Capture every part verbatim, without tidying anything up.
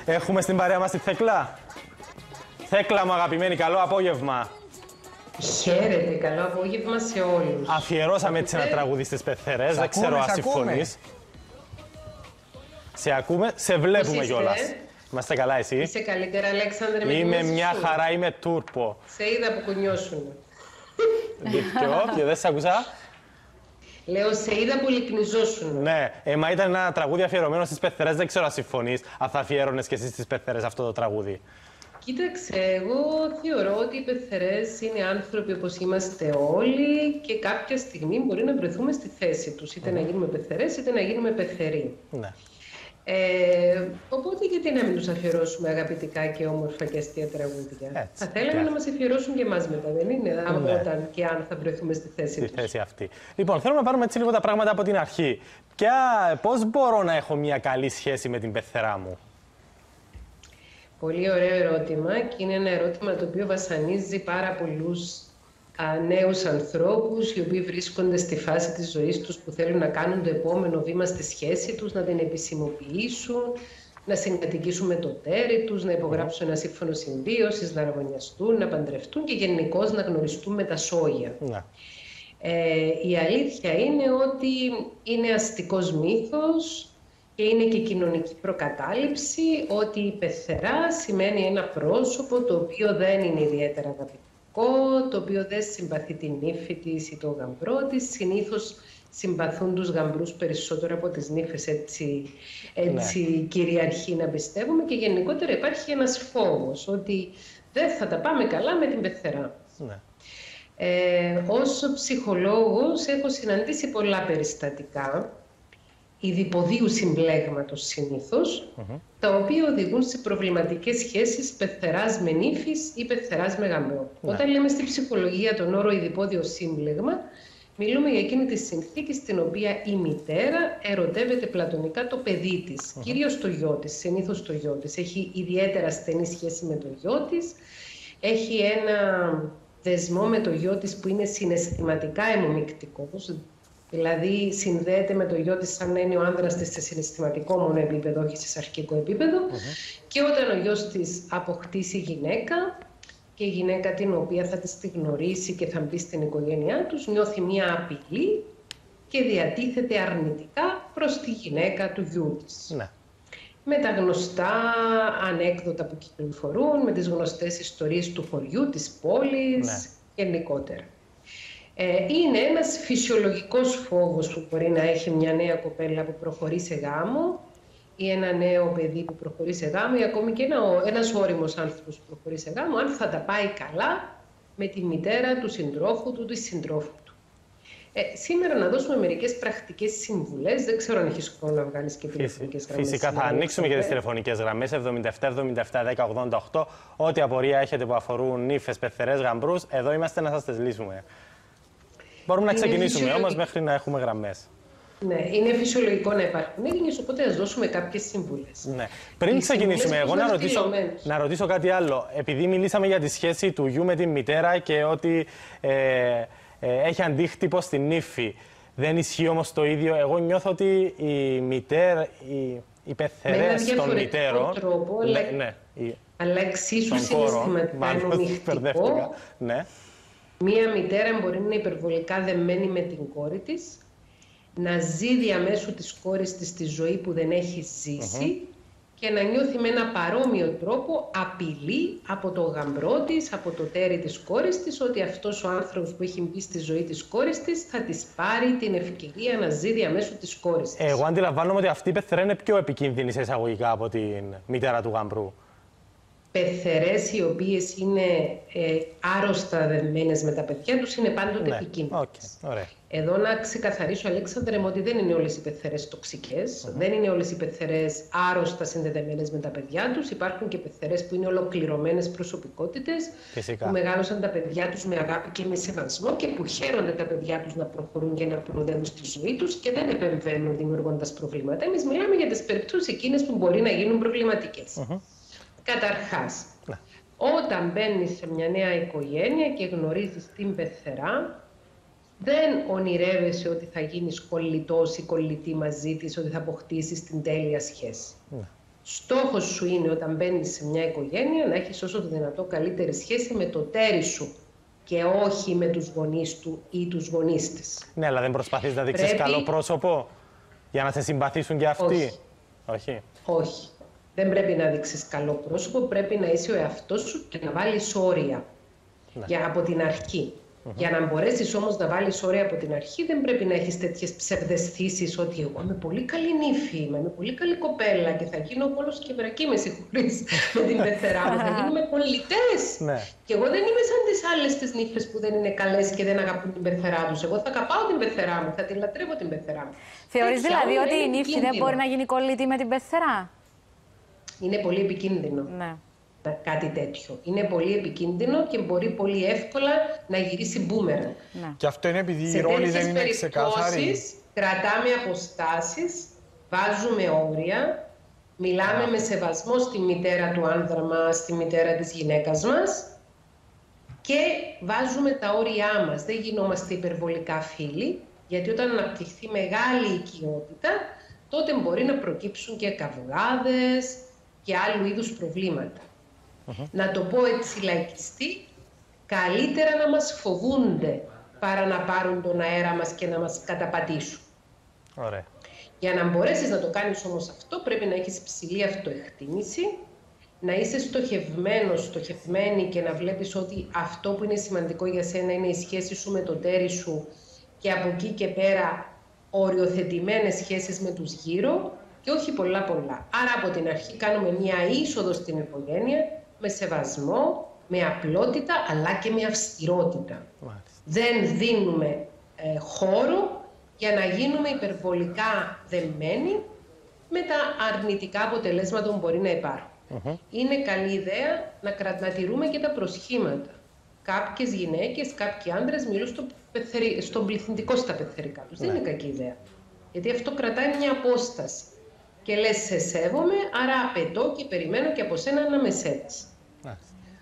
Έχουμε στην παρέα μας τη Θέκλα. Θέκλα μου αγαπημένη, καλό απόγευμα. Χαίρετε, καλό απόγευμα σε όλους. Αφιερώσαμε έτσι ένα τραγούδι στις Πεθερές, δεν ξέρω αν συμφωνείς. Σε ακούμε, σε βλέπουμε κιόλας. Είμαστε καλά, εσύ? Είσαι καλύτερα, Αλέξανδρε, με Είμαι μια σου. χαρά, είμαι τούρπο. Σε είδα που κουνιώσουν. Ποιο, ποιο, δεν σ' άκουσα. Λέω, σε είδα που λυκνιζόσουν. Ναι, ε, μα ήταν ένα τραγούδι αφιερωμένο στις Πεθερές, δεν ξέρω αν συμφωνείς. Αν θα αφιέρωνες κι εσύ στις Πεθερές αυτό το τραγούδι. Κοίταξε, εγώ θεωρώ ότι οι πεθερές είναι άνθρωποι όπως είμαστε όλοι και κάποια στιγμή μπορεί να βρεθούμε στη θέση τους. Είτε mm. να γίνουμε πεθερές, είτε να γίνουμε πεθεροί. Ναι. Ε, οπότε γιατί να μην τους αφιερώσουμε αγαπητικά και όμορφα και αστεία τραγούδια. Έτσι, θα θέλαμε να μας αφιερώσουν και εμάς μετά, δεν είναι, ναι. όταν και αν θα βρεθούμε στη θέση στη τους. θέση αυτή. Λοιπόν, θέλουμε να πάρουμε έτσι λίγο τα πράγματα από την αρχή. Ποια, πώς μπορώ να έχω μια καλή σχέση με την πεθερά μου? Πολύ ωραίο ερώτημα και είναι ένα ερώτημα το οποίο βασανίζει πάρα πολλούς α, νέους ανθρώπους οι οποίοι βρίσκονται στη φάση της ζωής τους που θέλουν να κάνουν το επόμενο βήμα στη σχέση τους, να την επισημοποιήσουν, να συγκατοικήσουν με το τέρι τους, να υπογράψουν ένα σύμφωνο συμβίωσης, να αραβωνιαστούν, να παντρευτούν και γενικώς να γνωριστούν με τα σόγια. Ναι. Ε, η αλήθεια είναι ότι είναι αστικός μύθος και είναι και κοινωνική προκατάληψη ότι η πεθερά σημαίνει ένα πρόσωπο το οποίο δεν είναι ιδιαίτερα αγαπητικό, το οποίο δεν συμπαθεί την ύφη της ή τον γαμπρό της. Συνήθως συμπαθούν τους γαμπρούς περισσότερο από τις νύφες, έτσι, έτσι ναι. κυριαρχεί να πιστεύουμε, και γενικότερα υπάρχει ένας φόβος ότι δεν θα τα πάμε καλά με την πεθερά. Ναι. Ε, ως ψυχολόγος έχω συναντήσει πολλά περιστατικά ειδιποδίου συμπλέγματος συνήθως, mm-hmm. τα οποία οδηγούν σε προβληματικές σχέσεις πεθεράς με νύφης ή πεθεράς με γαμπρό. Mm-hmm. Όταν λέμε στη ψυχολογία τον όρο ειδιπόδιο σύμπλεγμα, μιλούμε για εκείνη τη συνθήκη στην οποία η μητέρα ερωτεύεται πλατωνικά το παιδί της, mm-hmm. κυρίως το γιο της, συνήθως το γιο της. Έχει ιδιαίτερα στενή σχέση με το γιο της, έχει ένα δεσμό με το γιο της που είναι συναισθηματικά αιμομυκτικός. Δηλαδή, συνδέεται με το γιο της σαν να είναι ο άνδρας της σε συναισθηματικό μόνο επίπεδο, όχι σε σαρκικό επίπεδο. Mm-hmm. Και όταν ο γιος της αποκτήσει γυναίκα, και η γυναίκα την οποία θα της τη γνωρίσει και θα μπει στην οικογένειά τους, νιώθει μία απειλή και διατίθεται αρνητικά προς τη γυναίκα του γιού της. Mm-hmm. Με τα γνωστά ανέκδοτα που κυκλοφορούν, με τις γνωστές ιστορίες του χωριού, της πόλης, mm-hmm. γενικότερα. Είναι ένας φυσιολογικός φόβος που μπορεί να έχει μια νέα κοπέλα που προχωρεί σε γάμο ή ένα νέο παιδί που προχωρεί σε γάμο ή ακόμη και ένα, ένας όριμος άνθρωπος που προχωρεί σε γάμο, αν θα τα πάει καλά με τη μητέρα του συντρόφου του, της συντρόφου του. Ε, σήμερα να δώσουμε μερικές πρακτικές συμβουλές. Δεν ξέρω αν έχεις χρόνο να βγάλεις και τηλεφωνικές γραμμές. Φυσικά θα ανοίξουμε και τις τηλεφωνικές γραμμές εβδομήντα επτά εβδομήντα επτά δέκα ογδόντα οκτώ. Ό,τι απορία έχετε που αφορούν νύφες, πεθερές, γαμπρούς, εδώ είμαστε να σας τις λύσουμε. Μπορούμε να ξεκινήσουμε φυσιολογικό. Όμως μέχρι να έχουμε γραμμές. Ναι, είναι φυσιολογικό να υπάρχουν έγινες, οπότε ας δώσουμε κάποιες συμβουλές. Ναι. Πριν Οι ξεκινήσουμε, εγώ να ρωτήσω, να ρωτήσω κάτι άλλο. Επειδή μιλήσαμε για τη σχέση του γιου με τη μητέρα και ότι ε, ε, έχει αντίκτυπο στην ύφη. Δεν ισχύει όμως το ίδιο. Εγώ νιώθω ότι η μητέρα, οι, οι πεθερές των μητέρων. Τρόπο, ναι, αλλά, ναι, η, αλλά εξίσου συναισθηματικά αιμομυκτικό. Ναι. Μία μητέρα μπορεί να είναι υπερβολικά δεμένη με την κόρη της, να ζει διαμέσου της κόρης της τη ζωή που δεν έχει ζήσει mm-hmm. και να νιώθει με ένα παρόμοιο τρόπο απειλή από το γαμπρό της, από το τέρι της κόρης της, ότι αυτός ο άνθρωπος που έχει μπει στη ζωή της κόρης της θα της πάρει την ευκαιρία να ζει διαμέσου της κόρης της. Εγώ αντιλαμβάνομαι ότι αυτή η πεθερά είναι πιο επικίνδυνη σε εισαγωγικά από την μητέρα του γαμπρού. Πεθερές οι οποίες είναι ε, άρρωστα δεμένες με τα παιδιά τους είναι πάντοτε ναι. επικίνδυνες. Okay. Ωραία. Εδώ να ξεκαθαρίσω, Αλέξανδρε, μου ότι δεν είναι όλες οι πεθερές τοξικές, mm-hmm. δεν είναι όλες οι πεθερές άρρωστα συνδεδεμένες με τα παιδιά τους. Υπάρχουν και πεθερές που είναι ολοκληρωμένες προσωπικότητες, Φυσικά. που μεγάλωσαν τα παιδιά τους με αγάπη και με σεβασμό και που χαίρονται τα παιδιά τους να προχωρούν και να προοδεύουν στη ζωή τους και δεν επεμβαίνουν δημιουργώντας προβλήματα. Εμείς μιλάμε για τις περιπτώσεις εκείνες που μπορεί να γίνουν προβληματικές. Mm-hmm. Καταρχάς, ναι. όταν μπαίνεις σε μια νέα οικογένεια και γνωρίζεις την πεθερά, δεν ονειρεύεσαι ότι θα γίνεις κολλητός ή κολλητή μαζί της, ότι θα αποκτήσεις την τέλεια σχέση. Ναι. Στόχος σου είναι όταν μπαίνεις σε μια οικογένεια να έχεις όσο το δυνατό καλύτερη σχέση με το τέρι σου και όχι με τους γονείς του ή τους γονείς της. Ναι, αλλά δεν προσπαθείς να δείξεις Πρέπει... καλό πρόσωπο για να σε συμπαθήσουν και αυτοί. Όχι. Όχι. Όχι. Δεν πρέπει να δείξεις καλό πρόσωπο, πρέπει να είσαι ο εαυτός σου και να βάλεις όρια ναι. για, από την αρχή. Mm-hmm. Για να μπορέσεις όμως να βάλεις όρια από την αρχή, δεν πρέπει να έχεις τέτοιες ψευδαισθήσεις ότι εγώ είμαι πολύ καλή νύφη, είμαι πολύ καλή κοπέλα και θα γίνω πόλος και βρακή, με συγχωρείς, με την πεθερά μου. Θα γίνουμε πολιτές. Ναι. Και εγώ δεν είμαι σαν τις άλλες τις νύφες που δεν είναι καλές και δεν αγαπούν την πεθερά τους. Εγώ θα αγαπάω την πεθερά μου, θα την λατρεύω την πεθερά μου. Θεωρείς δηλαδή ότι η νύφη δεν μπορεί να γίνει κολλητή με την πεθερά? Είναι πολύ επικίνδυνο. Ναι. Κάτι τέτοιο. Είναι πολύ επικίνδυνο και μπορεί πολύ εύκολα να γυρίσει μπούμερανγκ. Ναι. Και αυτό είναι επειδή η ρόλη δεν είναι ξεκάθαρη. Κρατάμε αποστάσεις, βάζουμε όρια, μιλάμε yeah. με σεβασμό στη μητέρα του άνδρα μας, στη μητέρα της γυναίκας μας και βάζουμε τα όρια μας. Δεν γινόμαστε υπερβολικά φίλοι, γιατί όταν αναπτυχθεί μεγάλη οικειότητα, τότε μπορεί να προκύψουν και καυγάδες και άλλου είδους προβλήματα. Uh-huh. Να το πω έτσι λαϊκιστή, καλύτερα να μας φοβούνται παρά να πάρουν τον αέρα μας και να μας καταπατήσουν. Ωραία. Για να μπορέσεις να το κάνεις όμως αυτό, πρέπει να έχεις ψηλή αυτοεκτίμηση, να είσαι στοχευμένος, στοχευμένη και να βλέπεις ότι αυτό που είναι σημαντικό για σένα είναι η σχέση σου με το τέρι σου και από εκεί και πέρα οριοθετημένες σχέσεις με τους γύρω και όχι πολλά πολλά. Άρα από την αρχή κάνουμε μια είσοδο στην οικογένεια με σεβασμό, με απλότητα αλλά και με αυστηρότητα. Μάλιστα. Δεν δίνουμε ε, χώρο για να γίνουμε υπερβολικά δεμένοι με τα αρνητικά αποτελέσματα που μπορεί να υπάρχουν. Uh-huh. Είναι καλή ιδέα να κρατατηρούμε και τα προσχήματα. Κάποιες γυναίκες, κάποιοι άντρες μιλούν στο πεθερι... στον πληθυντικό στα πεθερικά τους. Ναι. Δεν είναι κακή ιδέα. Γιατί αυτό κρατάει μια απόσταση. Και λες, σε σέβομαι, άρα απαιτώ και περιμένω και από σένα να με σέβεσαι. Ναι.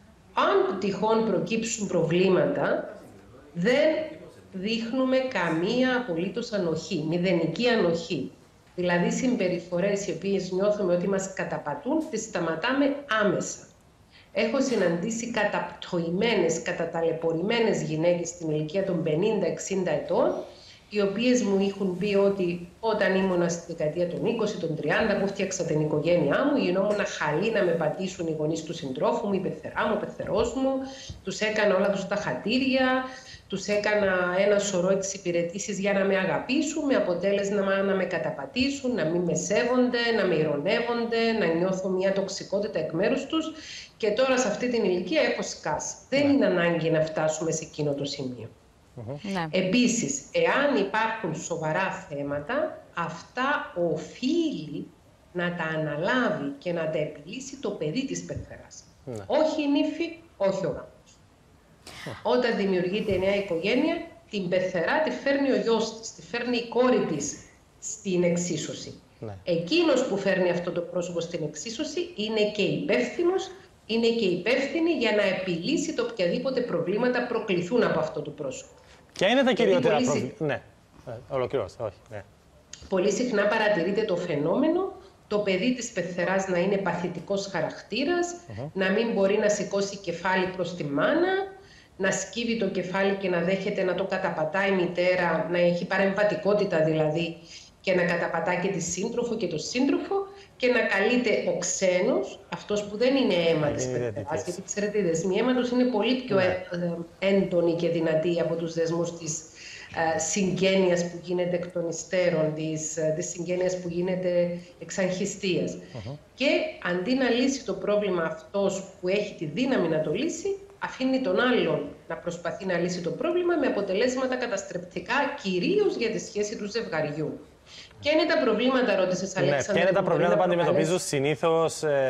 Αν τυχόν προκύψουν προβλήματα, δεν δείχνουμε καμία απολύτως ανοχή, μηδενική ανοχή. Δηλαδή συμπεριφορές οι οποίες νιώθουμε ότι μας καταπατούν, τις σταματάμε άμεσα. Έχω συναντήσει καταπτωημένες, καταταλαιπωρημένες γυναίκες στην ηλικία των πενήντα εξήντα ετών, οι οποίες μου είχαν πει ότι όταν ήμουνα στη δεκαετία των είκοσι, των τριάντα, που φτιάξα την οικογένειά μου, γινόμουν χαλή να με πατήσουν οι γονείς του συντρόφου μου, η πεθερά μου, ο πεθερός μου, τους έκανα όλα τους τα χατήρια, τους έκανα ένα σωρό τις υπηρετήσεις για να με αγαπήσουν, με αποτέλεσμα να με καταπατήσουν, να μην με σέβονται, να με ειρωνεύονται, να νιώθω μια τοξικότητα εκ μέρους τους και τώρα σε αυτή την ηλικία έχω σκάσει. Δεν είναι ανάγκη να φτάσουμε σε εκείνο το σημείο. Mm-hmm. Επίσης, εάν υπάρχουν σοβαρά θέματα, αυτά οφείλει να τα αναλάβει και να τα επιλύσει το παιδί της πεθεράς. Mm-hmm. Όχι η νύφη, όχι ο γάμος. Mm-hmm. Όταν δημιουργείται η νέα οικογένεια, την πεθερά τη φέρνει ο γιος της, τη φέρνει η κόρη της στην εξίσωση. Mm-hmm. Εκείνος που φέρνει αυτό το πρόσωπο στην εξίσωση είναι και υπεύθυνος, είναι και υπεύθυνη για να επιλύσει το οποιαδήποτε προβλήματα προκληθούν από αυτό το πρόσωπο. Ποια είναι τα κυριότερα προβλήματα? Ναι, ολοκληρώστε, όχι. Ναι. Πολύ συχνά παρατηρείται το φαινόμενο το παιδί της πεθεράς να είναι παθητικός χαρακτήρας, uh-huh. να μην μπορεί να σηκώσει κεφάλι προς τη μάνα, να σκύβει το κεφάλι και να δέχεται να το καταπατάει η μητέρα, να έχει παρεμβατικότητα δηλαδή και να καταπατά και τη σύντροφο και τον σύντροφο και να καλείται ο ξένος, αυτός που δεν είναι αίμα της πεθεράς, γιατί ξέρετε οι δεσμοί αίματος είναι πολύ πιο ναι. έντονοι και δυνατοί από τους δεσμούς της uh, συγγένειας που γίνεται εκ των υστέρων, της, uh, της συγγένειας που γίνεται εξαγχιστίας. Uh-huh. Και αντί να λύσει το πρόβλημα αυτός που έχει τη δύναμη να το λύσει, αφήνει τον άλλον να προσπαθεί να λύσει το πρόβλημα με αποτελέσματα καταστρεπτικά, κυρίως για τη σχέση του ζευγαριού. Ποια είναι τα προβλήματα, ρώτησες, Αλέξανδρα? Ναι, ποια είναι τα προβλήματα που αντιμετωπίζουν συνήθως ε,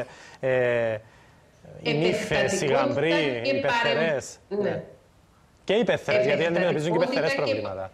ε, οι νύφες, οι γαμπροί, οι πεθερές? Ναι. Ναι. Και οι πεθερές, γιατί αντιμετωπίζουν και οι πεθερές προβλήματα.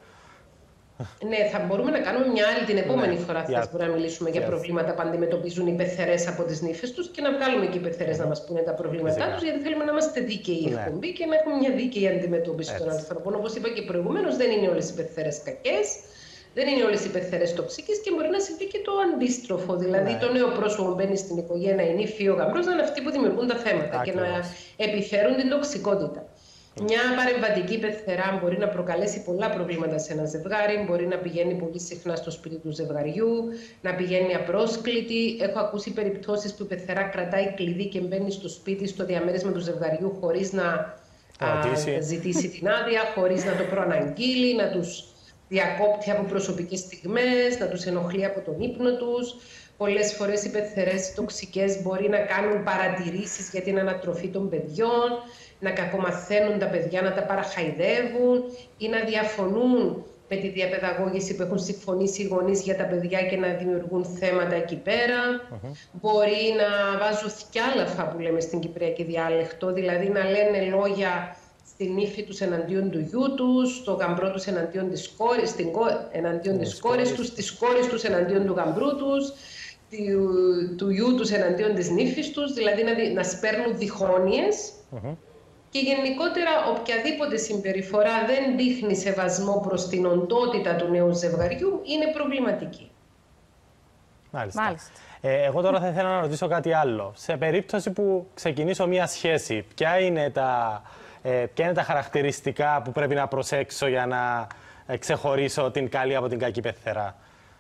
Ναι, θα μπορούμε να κάνουμε μια άλλη την επόμενη ναι. φορά. Θα μπορούμε να μιλήσουμε yes. για προβλήματα που αντιμετωπίζουν οι πεθερές από τις νύφες τους και να βγάλουμε και οι πεθερές mm. να μας πούνε τα προβλήματά τους, γιατί θέλουμε να είμαστε δίκαιοι η εκπομπή ναι. και να έχουμε μια δίκαιη αντιμετώπιση των ανθρώπων. Όπως είπα και προηγουμένως, δεν είναι όλες οι πεθερές κακές. Δεν είναι όλες οι πεθερές τοξικές και μπορεί να συμβεί και το αντίστροφο. Δηλαδή, ναι. το νέο πρόσωπο μπαίνει στην οικογένεια, η νύφη, ο γαμπρός, να είναι αυτοί που δημιουργούν τα θέματα Άκρως. και να επιφέρουν την τοξικότητα. Μια παρεμβατική πεθερά μπορεί να προκαλέσει πολλά προβλήματα σε ένα ζευγάρι, μπορεί να πηγαίνει πολύ συχνά στο σπίτι του ζευγαριού, να πηγαίνει απρόσκλητη. Έχω ακούσει περιπτώσεις που η πεθερά κρατάει κλειδί και μπαίνει στο σπίτι, στο διαμέρισμα του ζευγαριού, χωρίς να α, ζητήσει την άδεια, χωρίς να το προαναγγείλει, να τους διακόπτει από προσωπικές στιγμές, να τους ενοχλεί από τον ύπνο τους. Πολλές φορές οι πεθερές τοξικές μπορεί να κάνουν παρατηρήσεις για την ανατροφή των παιδιών, να κακομαθαίνουν τα παιδιά, να τα παραχαϊδεύουν ή να διαφωνούν με τη διαπαιδαγώγηση που έχουν συμφωνήσει οι γονείς για τα παιδιά και να δημιουργούν θέματα εκεί πέρα. Uh-huh. Μπορεί να βάζουν θκιάλαφα που λέμε στην κυπριακή διάλεκτο, δηλαδή να λένε λόγια στην ύφη τους εναντίον του γιού τους, στο γαμπρό τους εναντίον της κόρης, στην κο... εναντίον της κόρης τους, στις κόρες τους εναντίον του γαμπρού τους, του, του γιού τους εναντίον της νύφης τους, δηλαδή να, να σπέρνουν διχόνοιες. Uh-huh. Και γενικότερα οποιαδήποτε συμπεριφορά δεν δείχνει σεβασμό προς την οντότητα του νέου ζευγαριού είναι προβληματική. Μάλιστα. Μάλιστα. Ε, εγώ τώρα θα ήθελα να ρωτήσω κάτι άλλο. Σε περίπτωση που ξεκινήσω μία σχέση, ποια είναι τα, ε, ποια είναι τα χαρακτηριστικά που πρέπει να προσέξω για να ε, ξεχωρίσω την καλή από την κακή πεθερά?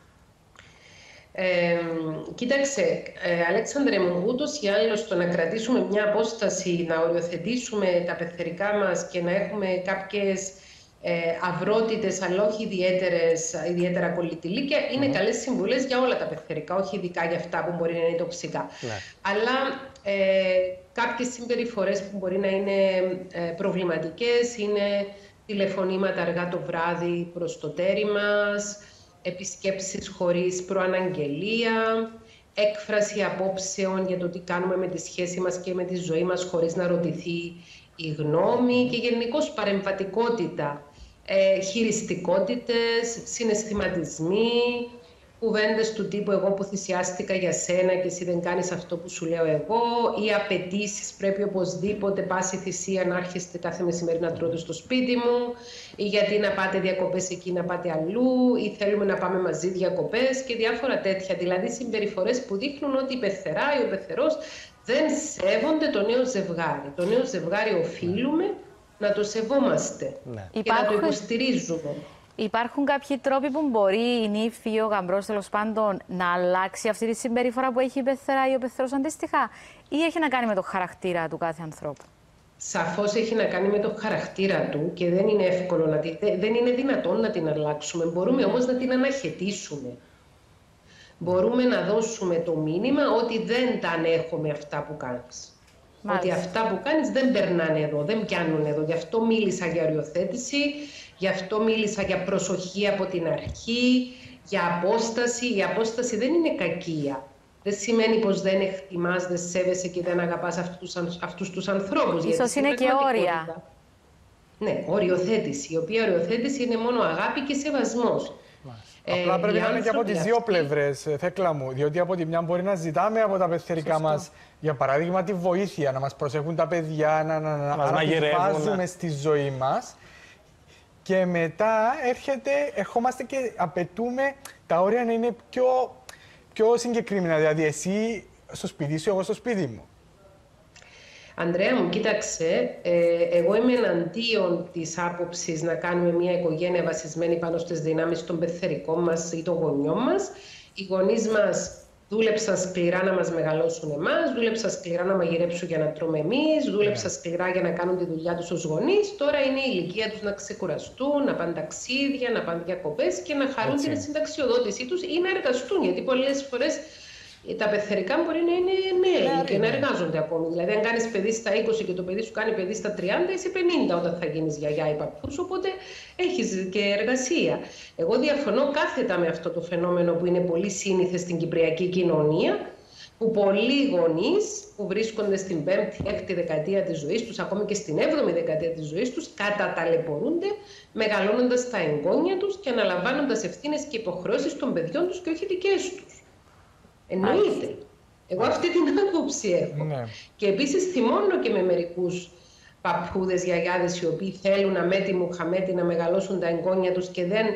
Ε, κοίταξε, ε, Αλέξανδρε μου, ούτως ή άλλως το να κρατήσουμε μια απόσταση, να οριοθετήσουμε τα πεθερικά μας και να έχουμε κάποιες ε, αυρότητες, αλλά όχι ιδιαίτερες, ιδιαίτερα κολλητηλίκια, mm. είναι καλές συμβουλές για όλα τα πεθερικά, όχι ειδικά για αυτά που μπορεί να είναι τοξικά. Ναι. Αλλά ε, κάποιες συμπεριφορές που μπορεί να είναι ε, προβληματικές είναι τηλεφωνήματα αργά το βράδυ προς το τέρι μας, επισκέψεις χωρίς προαναγγελία, έκφραση απόψεων για το τι κάνουμε με τη σχέση μας και με τη ζωή μας χωρίς να ρωτηθεί η γνώμη και γενικώς παρεμβατικότητα, ε, χειριστικότητες, συναισθηματισμοί, κουβέντες του τύπου «εγώ που θυσιάστηκα για σένα και εσύ δεν κάνεις αυτό που σου λέω εγώ» ή απαιτήσεις «πρέπει οπωσδήποτε πάση θυσία να έρχεστε κάθε μεσημέρι να τρώτε στο σπίτι μου» ή «γιατί να πάτε διακοπές εκεί να πάτε αλλού» ή «θέλουμε να πάμε μαζί διακοπές» και διάφορα τέτοια. Δηλαδή συμπεριφορές που δείχνουν ότι η πεθερά ή ο πεθερός δεν σέβονται το νέο ζευγάρι. Το νέο ζευγάρι οφείλουμε να το σεβόμαστε ναι. και Υπάρχουν... να το υποστηρίζουμε. Υπάρχουν κάποιοι τρόποι που μπορεί η νύφη ή ο γαμπρός τέλος πάντων να αλλάξει αυτή τη συμπεριφορά που έχει η πεθερά ή ο πεθερός αντίστοιχα, ή έχει να κάνει με το χαρακτήρα του κάθε ανθρώπου? Σαφώς έχει να κάνει με το χαρακτήρα του και δεν είναι εύκολο να την, δεν είναι δυνατόν να την αλλάξουμε. Μπορούμε όμως να την αναχαιτήσουμε. Μπορούμε να δώσουμε το μήνυμα ότι δεν τα ανέχομαι αυτά που κάνεις. Μάλιστα. Ότι αυτά που κάνεις δεν περνάνε εδώ, δεν πιάνουν εδώ. Γι' αυτό μίλησα για οριοθέτηση. Γι' αυτό μίλησα για προσοχή από την αρχή, για απόσταση. Η απόσταση δεν είναι κακία. Δεν σημαίνει πως δεν εκτιμάς, δεν σέβεσαι και δεν αγαπάς αυτούς, αυτούς τους ανθρώπους. Ίσως είναι και όρια. Ναι, οριοθέτηση. Η οποία οριοθέτηση είναι μόνο αγάπη και σεβασμός. Ε, Απλά πρέπει να είναι και από τις δύο πλευρές, Θέκλα μου. Διότι από τη μια μπορεί να ζητάμε από τα πεθερικά μας, για παράδειγμα, τη βοήθεια, να μας προσέχουν τα παιδιά, να, να, να, να μας βάζουμε στη ζωή μας. Και μετά έρχεται, ερχόμαστε και απαιτούμε τα όρια να είναι πιο, πιο συγκεκριμένα. Δηλαδή, εσύ στο σπίτι σου, εγώ στο σπίτι μου. Ανδρέα μου, κοίταξε, ε, εγώ είμαι εναντίον της άποψης να κάνουμε μια οικογένεια βασισμένη πάνω στις δυνάμεις των πεθερικών μας ή των γονιών μας. Οι γονείς μας δούλεψαν σκληρά να μας μεγαλώσουν εμάς, δούλεψαν σκληρά να μαγειρέψουν για να τρώμε εμείς, δούλεψαν σκληρά για να κάνουν τη δουλειά τους ως γονείς. Τώρα είναι η ηλικία τους να ξεκουραστούν, να πάνε ταξίδια, να πάνε διακοπές και να χαρούν Έτσι. την συνταξιοδότησή τους ή να εργαστούν. Γιατί πολλές φορές τα πεθερικά μπορεί να είναι νέοι yeah, και να εργάζονται ακόμη. Δηλαδή, αν κάνεις παιδί στα είκοσι και το παιδί σου κάνει παιδί στα τριάντα, είσαι πενήντα όταν θα γίνεις γιαγιά ή παππούς, οπότε έχεις και εργασία. Εγώ διαφωνώ κάθετα με αυτό το φαινόμενο που είναι πολύ σύνηθες στην κυπριακή κοινωνία, που πολλοί γονείς που βρίσκονται στην πέμπτη, έκτη δεκαετία της ζωής τους, ακόμη και στην έβδομη δεκαετία της ζωής τους, καταταλαιπωρούνται μεγαλώνοντας τα εγγόνια τους και αναλαμβάνοντας ευθύνες και υποχρεώσεις των παιδιών τους και όχι δικές τους. Εννοείται. Εγώ αυτή την άποψη έχω. Ναι. Και επίσης θυμώνω και με μερικούς παππούδες, γιαγιάδες οι οποίοι θέλουν αμέτιμου χαμέτη να μεγαλώσουν τα εγγόνια τους και δεν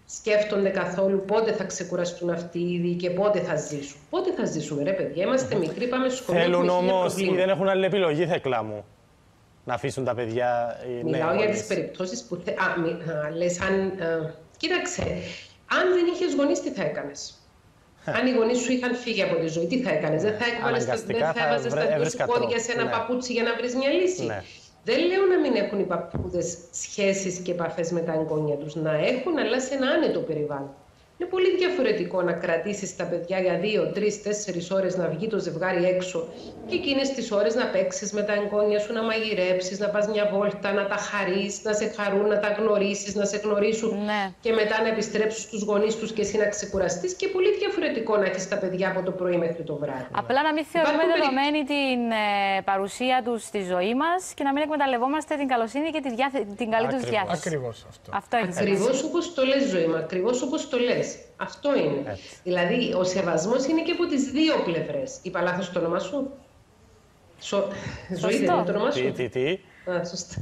σκέφτονται καθόλου πότε θα ξεκουραστούν αυτοί ήδη και πότε θα ζήσουν. Πότε θα ζήσουμε, ρε παιδιά, είμαστε μικροί, πάμε στο σχολείο. Θέλουν όμως ή δεν έχουν άλλη επιλογή, Θέκλα μου, να αφήσουν τα παιδιά. Μιλάω για τις περιπτώσεις που. Θε... Α, μη... Α, λες, αν... Α... Κοίταξε, αν δεν είχες γονείς, τι θα έκανες? Αν οι γονείς σου είχαν φύγει από τη ζωή, τι θα έκανες? Δεν θα έβαζες τα δυο σου πόδια σε ένα ναι. παπούτσι για να βρεις μια λύση. Ναι. Δεν λέω να μην έχουν οι παππούδες σχέσεις και επαφές με τα εγγόνια τους. Να έχουν, αλλά σε ένα άνετο περιβάλλον. Είναι πολύ διαφορετικό να κρατήσεις τα παιδιά για δύο, τρεις, τέσσερις ώρες να βγει το ζευγάρι έξω και εκείνες τις ώρες να παίξεις με τα εγγόνια σου, να μαγειρέψεις, να πας μια βόλτα, να τα χαρείς, να σε χαρούν, να τα γνωρίσεις, να σε γνωρίσουν ναι. και μετά να επιστρέψεις στους γονείς τους και εσύ να ξεκουραστείς. Και πολύ διαφορετικό να έχεις τα παιδιά από το πρωί μέχρι το βράδυ. Απλά να μην θεωρούμε δεδομένη περί... την ε, παρουσία τους στη ζωή μας και να μην εκμεταλλευόμαστε την καλοσύνη και τη διάθε... την καλή τους διάθεση. Ακριβώς αυτό. αυτό Ακριβώς όπως το λες, ζωή μου, ακριβώς όπως το λες. Αυτό είναι. Έτσι. Δηλαδή, ο σεβασμός είναι και από τις δύο πλευρές. Είπα λάθος το όνομα σου? Σο... Ζωή δεν είναι το όνομα σου? Τι, τι, τι. Α, σωστά.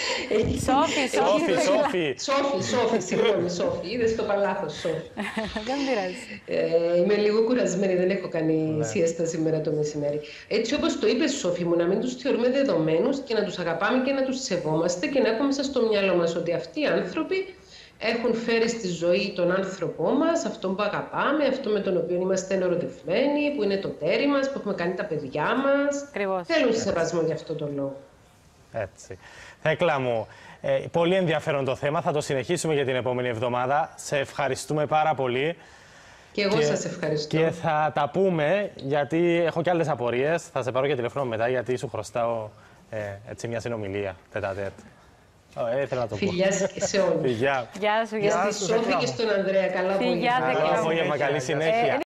Σόφι, Σόφι, Σόφι. Σόφι, Σόφι, συγγνώμη, Σόφι. Είδες το παλάθος, Σόφι. Δεν πειράζει. Ε, είμαι λίγο κουρασμένη, δεν έχω κάνει ναι. σιέστα σήμερα το μεσημέρι. Έτσι όπως το είπες, Σόφι μου, να μην τους θεωρούμε δεδομένους και να τους αγαπάμε και να τους σεβόμαστε και να έχουμε μέσα στο μυαλό μας ότι αυτοί οι άνθρωποι έχουν φέρει στη ζωή τον άνθρωπό μας, αυτόν που αγαπάμε, αυτό με τον οποίο είμαστε ερωτευμένοι, που είναι το τέρι μας, που έχουμε κάνει τα παιδιά μας. Ακριβώς. Θέλουν σεβασμό για αυτόν τον λόγο. Έτσι. Θέκλα μου, ε, πολύ ενδιαφέρον το θέμα. Θα το συνεχίσουμε για την επόμενη εβδομάδα. Σε ευχαριστούμε πάρα πολύ. Και εγώ και, σας ευχαριστώ. Και θα τα πούμε, γιατί έχω και άλλες απορίες. Θα σε πάρω για τηλέφωνο μετά, γιατί σου χρωστάω ε, έτσι μια συνομιλία τετατέτ. Ε, ήθελα να το πω. Φιλιά σε όλους. Φιλιά. Γεια σου, γεια σου. Στη Σόφη και στον Ανδρέα. Καλά απόγευμα. Καλό απόγευμα, καλή συνέχεια.